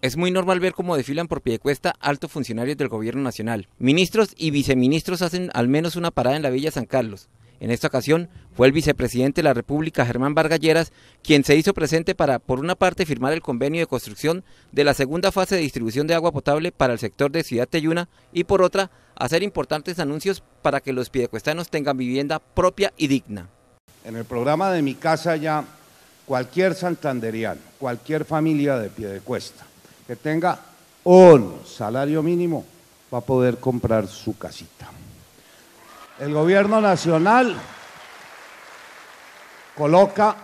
Es muy normal ver cómo desfilan por Piedecuesta altos funcionarios del gobierno nacional. Ministros y viceministros hacen al menos una parada en la Villa San Carlos. En esta ocasión fue el vicepresidente de la República, Germán Vargas Lleras, quien se hizo presente para, por una parte, firmar el convenio de construcción de la segunda fase de distribución de agua potable para el sector de Ciudad Teyuna y, por otra, hacer importantes anuncios para que los piedecuestanos tengan vivienda propia y digna. En el programa de Mi Casa Ya, cualquier santanderiano, cualquier familia de Piedecuesta que tenga un salario mínimo va a poder comprar su casita. El gobierno nacional coloca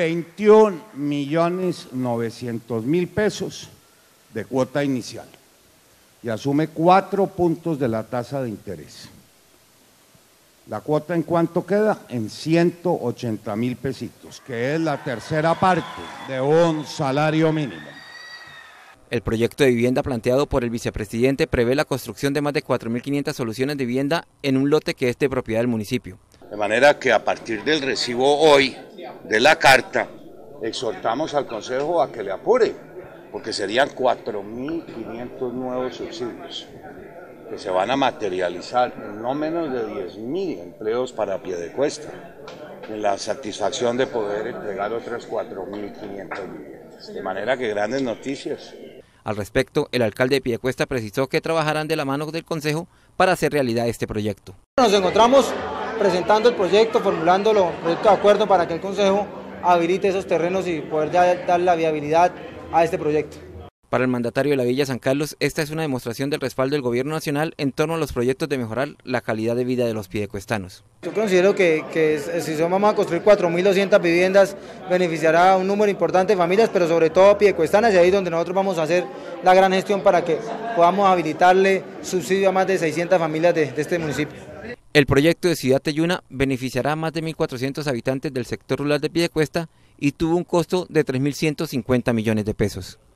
21.900.000 pesos de cuota inicial y asume 4 puntos de la tasa de interés. ¿La cuota en cuánto queda? En 180.000 pesitos, que es la tercera parte de un salario mínimo. El proyecto de vivienda planteado por el vicepresidente prevé la construcción de más de 4.500 soluciones de vivienda en un lote que es de propiedad del municipio. De manera que a partir del recibo hoy de la carta, exhortamos al Consejo a que le apure, porque serían 4.500 nuevos subsidios que se van a materializar en no menos de 10.000 empleos para Piedecuesta, en la satisfacción de poder entregar otras 4.500 viviendas. De manera que grandes noticias. Al respecto, el alcalde de Piedecuesta precisó que trabajarán de la mano del Consejo para hacer realidad este proyecto. Nos encontramos presentando el proyecto, formulándolo, proyecto de acuerdo para que el Consejo habilite esos terrenos y poder dar la viabilidad a este proyecto. Para el mandatario de la Villa San Carlos, esta es una demostración del respaldo del gobierno nacional en torno a los proyectos de mejorar la calidad de vida de los piedecuestanos. Yo considero que si vamos a construir 4.200 viviendas, beneficiará a un número importante de familias, pero sobre todo piedecuestanas, y ahí es donde nosotros vamos a hacer la gran gestión para que podamos habilitarle subsidio a más de 600 familias de este municipio. El proyecto de Ciudad Teyuna beneficiará a más de 1.400 habitantes del sector rural de Piedecuesta y tuvo un costo de 3.150 millones de pesos.